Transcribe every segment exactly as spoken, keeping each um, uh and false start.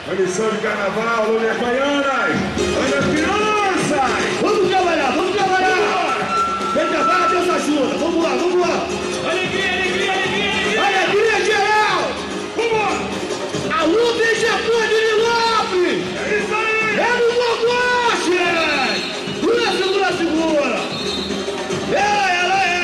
A missão de carnaval, Lúlia Baianas, olha as crianças! Vamos trabalhar, vamos trabalhar! Quem trabalha, Deus ajuda! Vamos lá, vamos lá! Alegria, alegria, alegria, alegria! Alegria geral! Vamos! Alô, beija-flor de Nilópolis! É isso aí! É no Nordeste! Segura, segura, segura! É, ela é!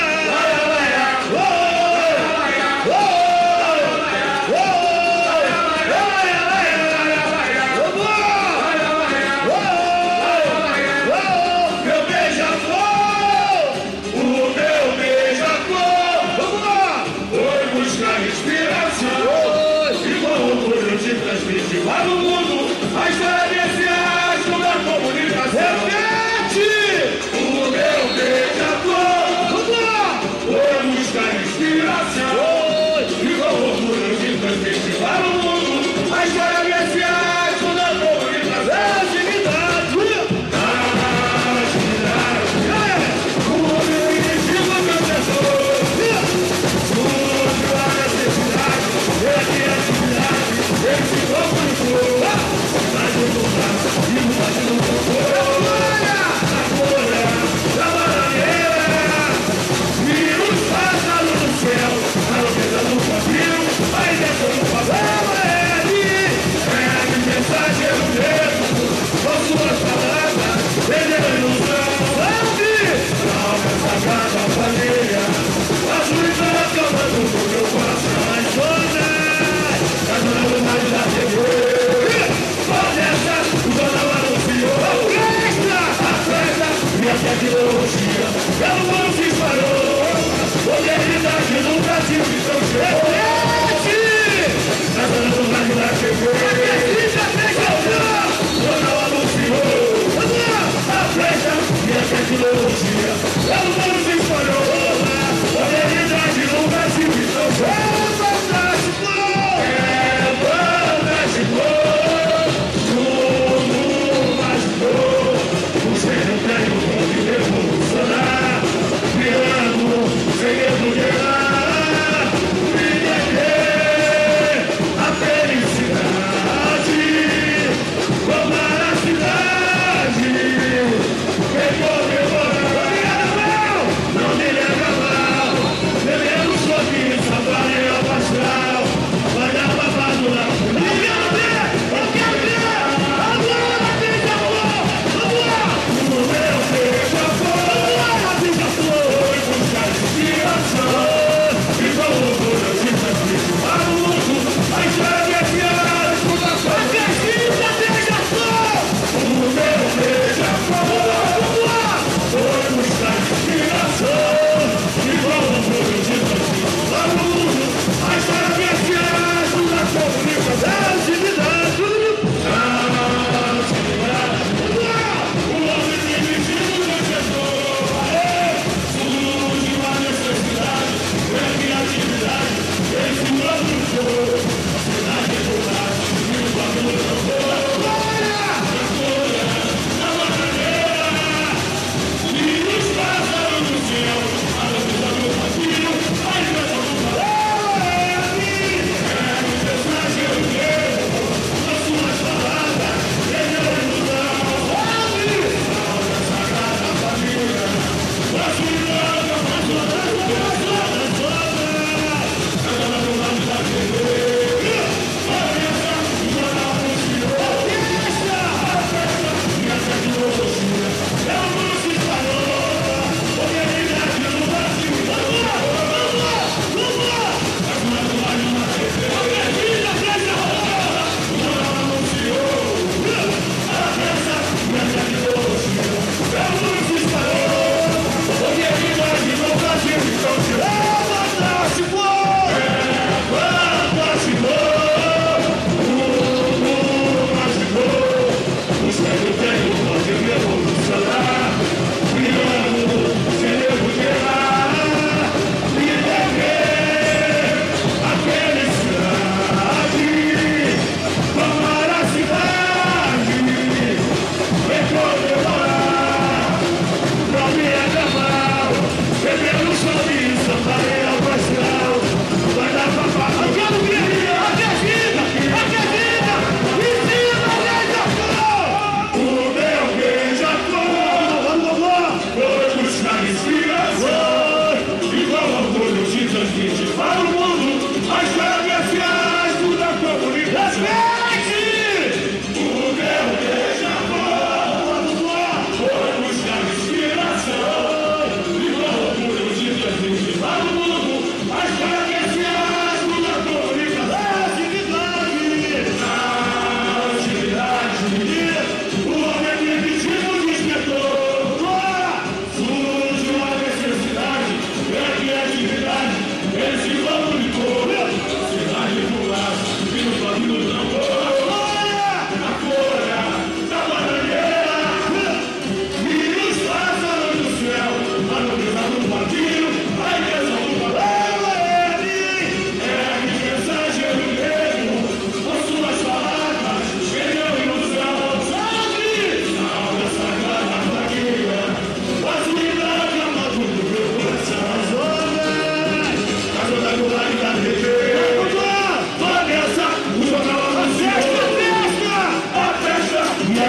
Lá no mundo, a história desse astro da comunicação. Repete! O meu beija-flor, Vamos lá! foi buscar inspiração. E com orgulho de transmitir lá no mundo, a história desse astro da comunicação. Agilidade! Agilidade! O meu inimigo cantador. Tudo a necessidade, é criatividade, esse corpo de flor.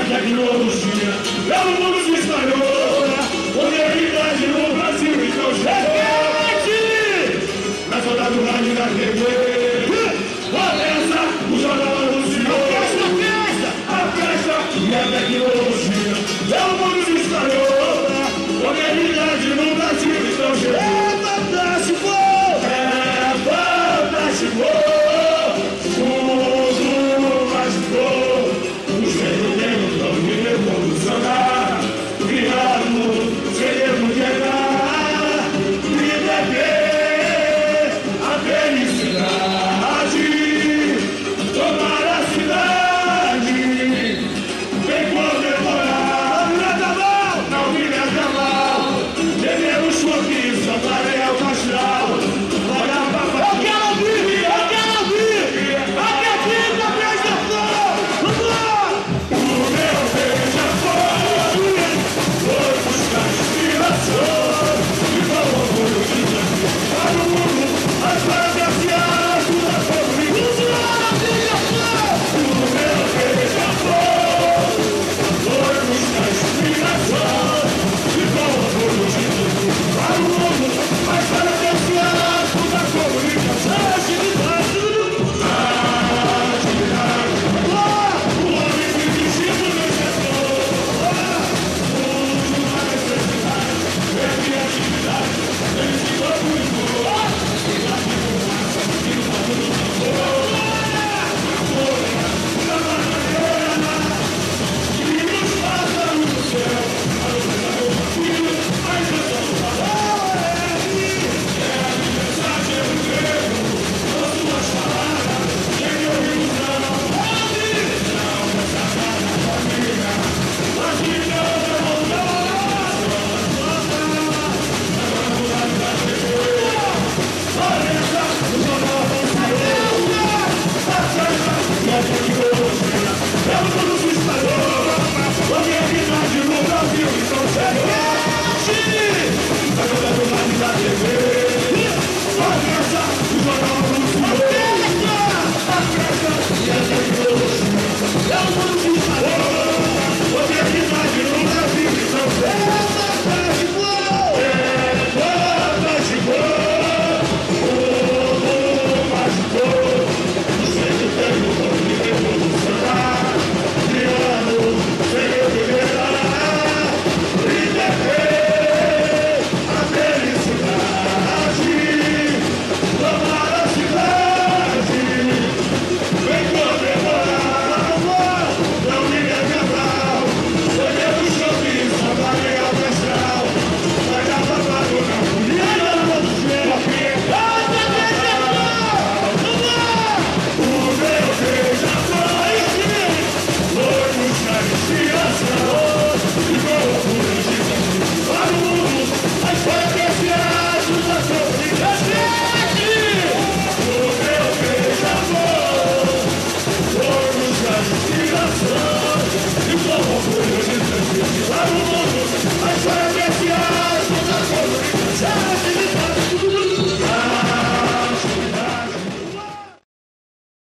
tecnologia, é o mundo se espalhou, modernidade no Brasil então chegou. Na solda do rádio da T V, a festa, o jornal anunciou. A festa e a tecnologia, é o mundo se espalhou, modernidade